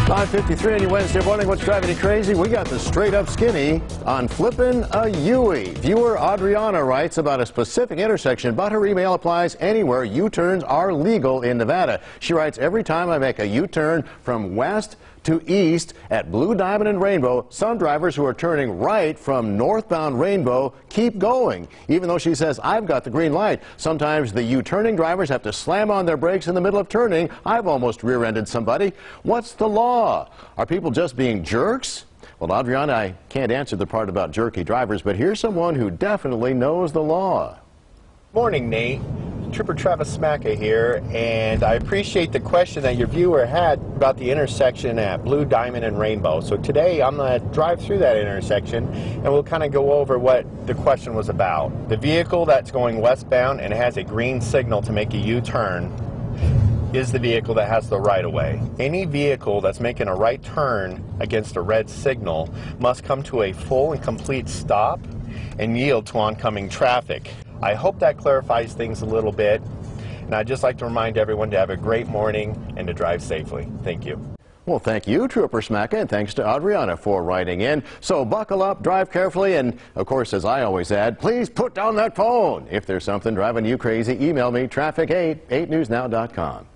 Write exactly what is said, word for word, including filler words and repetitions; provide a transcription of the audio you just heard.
nine fifty-three on your Wednesday morning. What's driving you crazy? We got the straight up skinny on flipping a U-turn. Viewer Adriana writes about a specific intersection, but her email applies anywhere U-turns are legal in Nevada. She writes, every time I make a U-turn from west to east at Blue Diamond and Rainbow, some drivers who are turning right from northbound Rainbow keep going, even though she says, I've got the green light. Sometimes the U-turning drivers have to slam on their brakes in the middle of turning. I've almost rear-ended somebody. What's the law? Are people just being jerks? Well, Adriana, I can't answer the part about jerky drivers, but here's someone who definitely knows the law. Morning, Nate. Trooper Travis Smacka here, and I appreciate the question that your viewer had about the intersection at Blue Diamond and Rainbow. So today I'm going to drive through that intersection and we'll kind of go over what the question was about. The vehicle that's going westbound and has a green signal to make a U-turn is the vehicle that has the right-of-way. Any vehicle that's making a right turn against a red signal must come to a full and complete stop and yield to oncoming traffic. I hope that clarifies things a little bit, and I'd just like to remind everyone to have a great morning and to drive safely. Thank you. Well, thank you, Trooper Smacka, and thanks to Adriana for writing in. So buckle up, drive carefully, and of course, as I always add, please put down that phone. If there's something driving you crazy, email me, traffic eight, eight news now dot com.